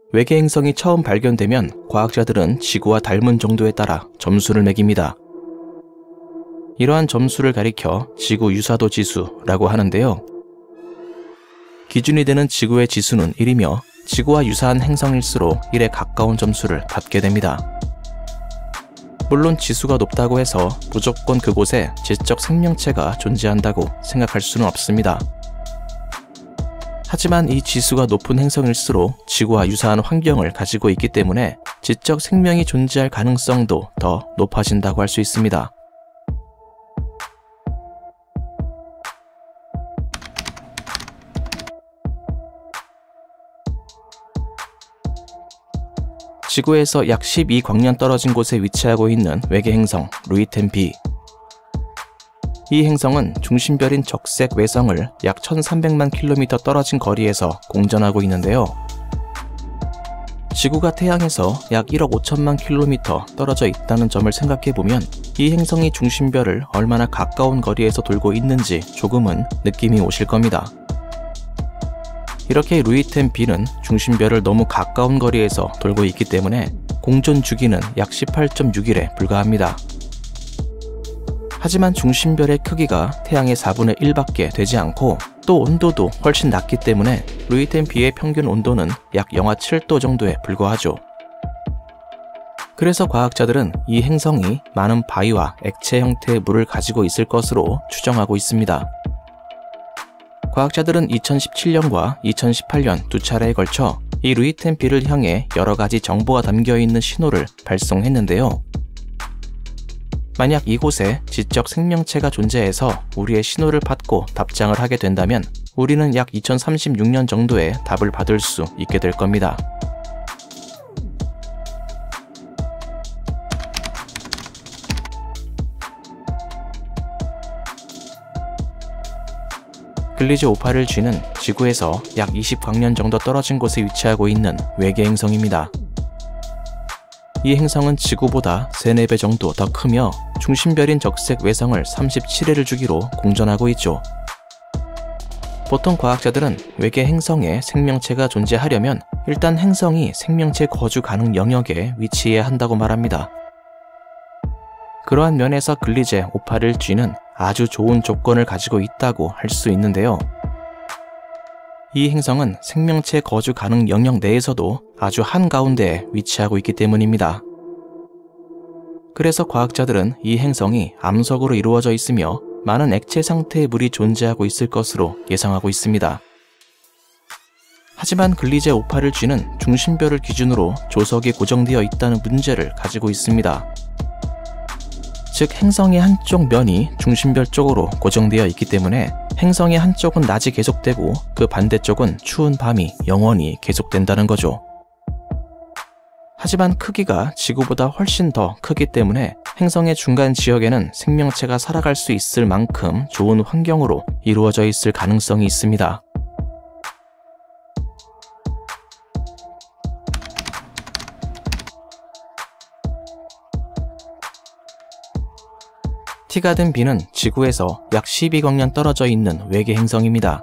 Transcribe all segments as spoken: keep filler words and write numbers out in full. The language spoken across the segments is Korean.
외계 행성이 처음 발견되면 과학자들은 지구와 닮은 정도에 따라 점수를 매깁니다. 이러한 점수를 가리켜 지구 유사도 지수라고 하는데요. 기준이 되는 지구의 지수는 일이며 지구와 유사한 행성일수록 일에 가까운 점수를 받게 됩니다. 물론 지수가 높다고 해서 무조건 그곳에 지적 생명체가 존재한다고 생각할 수는 없습니다. 하지만 이 지수가 높은 행성일수록 지구와 유사한 환경을 가지고 있기 때문에 지적 생명이 존재할 가능성도 더 높아진다고 할 수 있습니다. 지구에서 약 십이 광년 떨어진 곳에 위치하고 있는 외계 행성 루이텐 비. 이 행성은 중심별인 적색 외성을 약 천삼백만 킬로미터 떨어진 거리에서 공전하고 있는데요. 지구가 태양에서 약 일억 오천만 킬로미터 떨어져 있다는 점을 생각해보면 이 행성이 중심별을 얼마나 가까운 거리에서 돌고 있는지 조금은 느낌이 오실 겁니다. 이렇게 루이텐 비는 중심별을 너무 가까운 거리에서 돌고 있기 때문에 공전 주기는 약 십팔 점 육 일에 불과합니다. 하지만 중심별의 크기가 태양의 사분의 일밖에 되지 않고 또 온도도 훨씬 낮기 때문에 루이텐 비의 평균 온도는 약 영하 칠 도 정도에 불과하죠. 그래서 과학자들은 이 행성이 많은 바위와 액체 형태의 물을 가지고 있을 것으로 추정하고 있습니다. 과학자들은 이천십칠 년과 이천십팔 년 두 차례에 걸쳐 이 루이텐 비를 향해 여러 가지 정보가 담겨있는 신호를 발송했는데요. 만약 이곳에 지적 생명체가 존재해서 우리의 신호를 받고 답장을 하게 된다면 우리는 약 이천삼십육 년 정도에 답을 받을 수 있게 될 겁니다. 글리지 오십팔 지는 지구에서 약 이십 광년 정도 떨어진 곳에 위치하고 있는 외계 행성입니다. 이 행성은 지구보다 세네 배 정도 더 크며 중심별인 적색 외성을 삼십칠 회를 주기로 공전하고 있죠. 보통 과학자들은 외계 행성에 생명체가 존재하려면 일단 행성이 생명체 거주 가능 영역에 위치해야 한다고 말합니다. 그러한 면에서 글리제 오십팔 지는 아주 좋은 조건을 가지고 있다고 할 수 있는데요. 이 행성은 생명체 거주 가능 영역 내에서도 아주 한가운데에 위치하고 있기 때문입니다. 그래서 과학자들은 이 행성이 암석으로 이루어져 있으며 많은 액체 상태의 물이 존재하고 있을 것으로 예상하고 있습니다. 하지만 글리제 오십팔 지는 중심별을 기준으로 조석이 고정되어 있다는 문제를 가지고 있습니다. 즉 행성의 한쪽 면이 중심별 쪽으로 고정되어 있기 때문에 행성의 한쪽은 낮이 계속되고 그 반대쪽은 추운 밤이 영원히 계속된다는 거죠. 하지만 크기가 지구보다 훨씬 더 크기 때문에 행성의 중간 지역에는 생명체가 살아갈 수 있을 만큼 좋은 환경으로 이루어져 있을 가능성이 있습니다. 티가든 비는 지구에서 약 십이 광년 떨어져 있는 외계 행성입니다.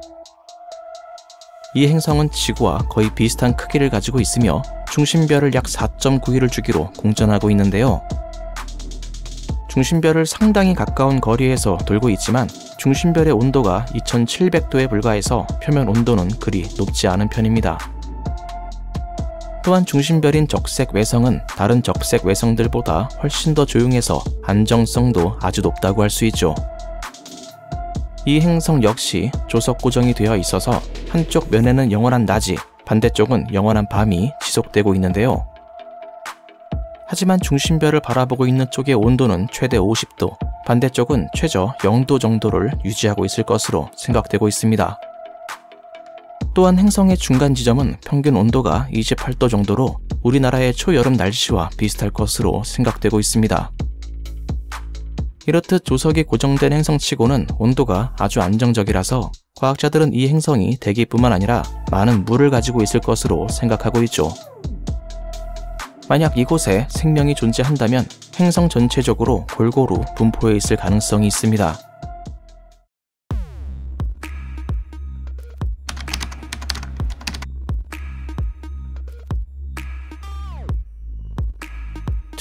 이 행성은 지구와 거의 비슷한 크기를 가지고 있으며 중심별을 약 사 점 구 일을 주기로 공전하고 있는데요. 중심별을 상당히 가까운 거리에서 돌고 있지만 중심별의 온도가 이천칠백 도에 불과해서 표면 온도는 그리 높지 않은 편입니다. 또한 중심별인 적색 외성은 다른 적색 외성들보다 훨씬 더 조용해서 안정성도 아주 높다고 할 수 있죠. 이 행성 역시 조석 고정이 되어 있어서 한쪽 면에는 영원한 낮이, 반대쪽은 영원한 밤이 지속되고 있는데요. 하지만 중심별을 바라보고 있는 쪽의 온도는 최대 오십 도, 반대쪽은 최저 영 도 정도를 유지하고 있을 것으로 생각되고 있습니다. 또한 행성의 중간 지점은 평균 온도가 이십팔 도 정도로 우리나라의 초여름 날씨와 비슷할 것으로 생각되고 있습니다. 이렇듯 조석이 고정된 행성치고는 온도가 아주 안정적이라서 과학자들은 이 행성이 대기뿐만 아니라 많은 물을 가지고 있을 것으로 생각하고 있죠. 만약 이곳에 생명이 존재한다면 행성 전체적으로 골고루 분포해 있을 가능성이 있습니다.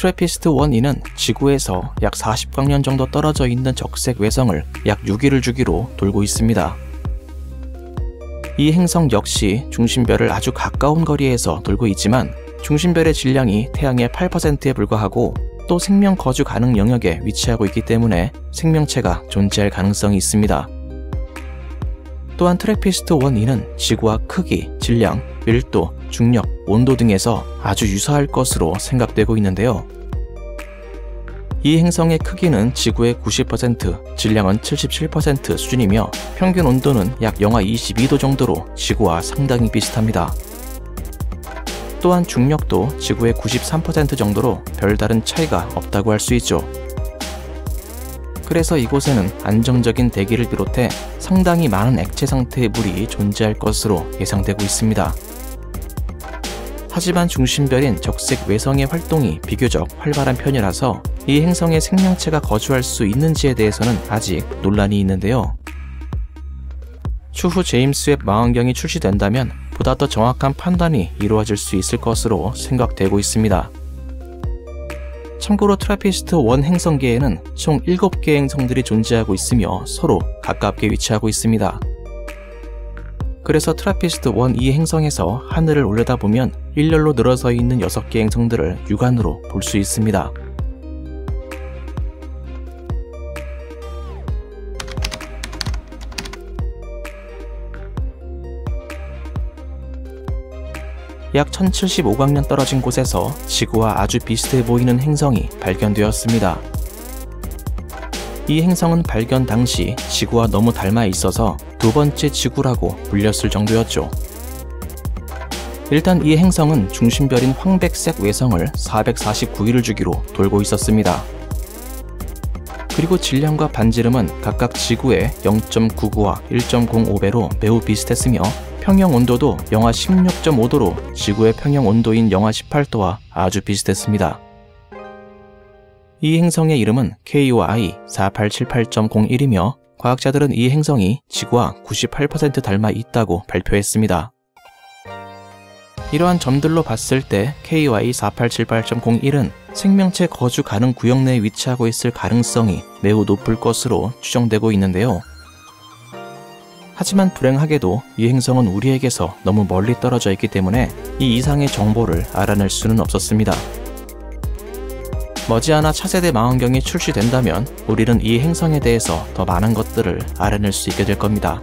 트래피스트 원 이는 지구에서 약 사십 광년 정도 떨어져 있는 적색 외성을 약 육 일을 주기로 돌고 있습니다. 이 행성 역시 중심별을 아주 가까운 거리에서 돌고 있지만 중심별의 질량이 태양의 팔 퍼센트에 불과하고 또 생명 거주 가능 영역에 위치하고 있기 때문에 생명체가 존재할 가능성이 있습니다. 또한 트래피스트 원 이는 지구와 크기, 질량, 밀도, 중력, 온도 등에서 아주 유사할 것으로 생각되고 있는데요. 이 행성의 크기는 지구의 구십 퍼센트, 질량은 칠십칠 퍼센트 수준이며 평균 온도는 약 영하 이십이 도 정도로 지구와 상당히 비슷합니다. 또한 중력도 지구의 구십삼 퍼센트 정도로 별다른 차이가 없다고 할 수 있죠. 그래서 이곳에는 안정적인 대기를 비롯해 상당히 많은 액체 상태의 물이 존재할 것으로 예상되고 있습니다. 하지만 중심별인 적색 외성의 활동이 비교적 활발한 편이라서 이 행성에 생명체가 거주할 수 있는지에 대해서는 아직 논란이 있는데요. 추후 제임스 웹 망원경이 출시된다면 보다 더 정확한 판단이 이루어질 수 있을 것으로 생각되고 있습니다. 참고로 트래피스트 원 행성계에는 총 일곱 개의 행성들이 존재하고 있으며 서로 가깝게 위치하고 있습니다. 그래서 트래피스트 원 이 행성에서 하늘을 올려다보면 일렬로 늘어서 있는 여섯 개의 행성들을 육안으로 볼 수 있습니다. 약 천칠십오 광년 떨어진 곳에서 지구와 아주 비슷해 보이는 행성이 발견되었습니다. 이 행성은 발견 당시 지구와 너무 닮아 있어서 두 번째 지구라고 불렸을 정도였죠. 일단 이 행성은 중심별인 황백색 외성을 사백사십구 일을 주기로 돌고 있었습니다. 그리고 질량과 반지름은 각각 지구의 영 점 구구와 일 점 공오 배로 매우 비슷했으며 평형 온도도 영하 십육 점 오 도로 지구의 평형 온도인 영하 십팔 도와 아주 비슷했습니다. 이 행성의 이름은 케이오아이 사팔칠팔 점 공일이며 과학자들은 이 행성이 지구와 구십팔 퍼센트 닮아 있다고 발표했습니다. 이러한 점들로 봤을 때 케이오아이 사팔칠팔 점 공일은 생명체 거주 가능 구역 내에 위치하고 있을 가능성이 매우 높을 것으로 추정되고 있는데요. 하지만 불행하게도 이 행성은 우리에게서 너무 멀리 떨어져 있기 때문에 이 이상의 정보를 알아낼 수는 없었습니다. 머지않아 차세대 망원경이 출시된다면 우리는 이 행성에 대해서 더 많은 것들을 알아낼 수 있게 될 겁니다.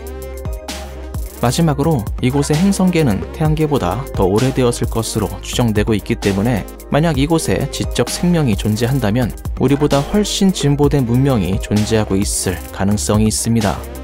마지막으로 이곳의 행성계는 태양계보다 더 오래되었을 것으로 추정되고 있기 때문에 만약 이곳에 지적 생명이 존재한다면 우리보다 훨씬 진보된 문명이 존재하고 있을 가능성이 있습니다.